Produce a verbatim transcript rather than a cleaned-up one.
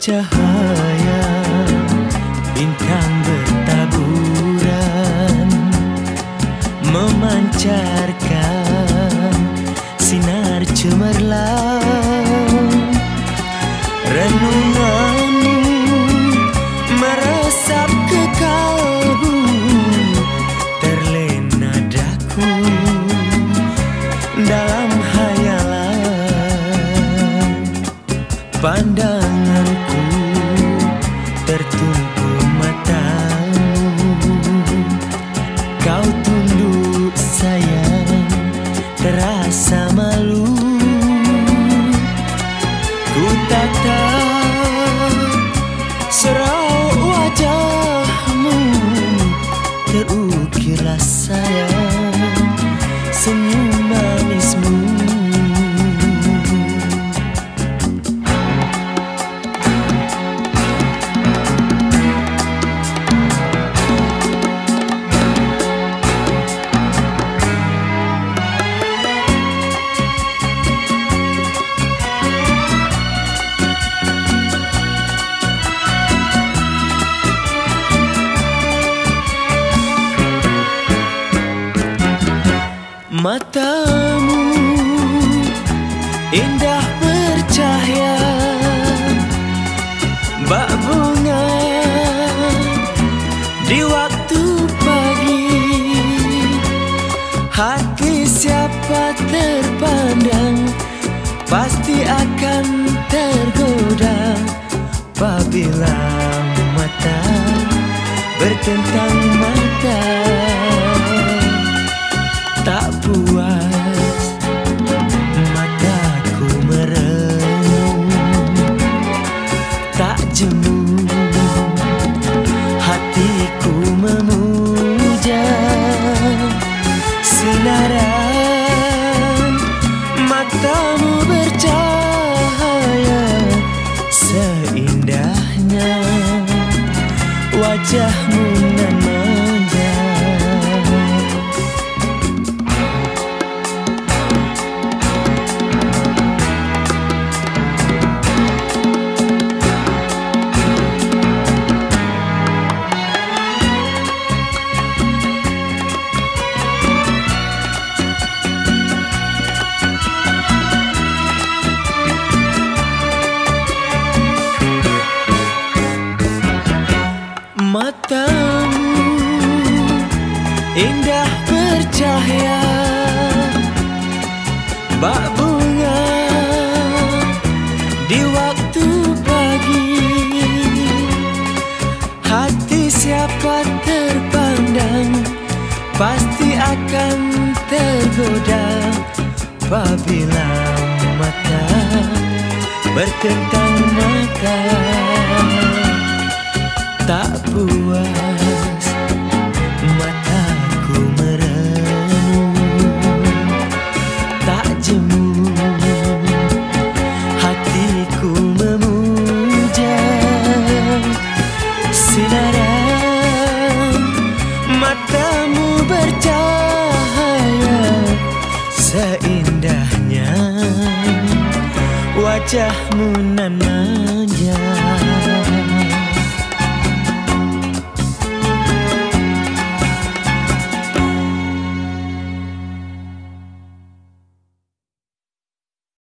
bercahaya, bintang bertaburan, memancarkan sinar cemerlang. Renunganmu meresap ke kalbu, terlena daku dalam hayalan. Pandanganku tertumpu matamu, kau tunduk sayang, terasa malu. Ku tatap seraut wajahmu, terukirlah sayang senyum manismu. Matamu indah bercahaya, bak bunga di waktu pagi. Hati siapa terpandang pasti akan tergoda, apabila mata bertentang mata. Tak puas mataku merenung, tak jemu hatiku memuja. Sinaran matamu bercahaya, seindahnya wajahmu nan manja. Matamu indah bercahaya, bak bunga di waktu pagi. Hati siapa terpandang pasti akan tergoda, apabila mata bertentang mata. Tak puas mataku merenung, tak jemu hatiku memuja. Sinaran matamu bercahaya, seindahnya wajahmu nan manja.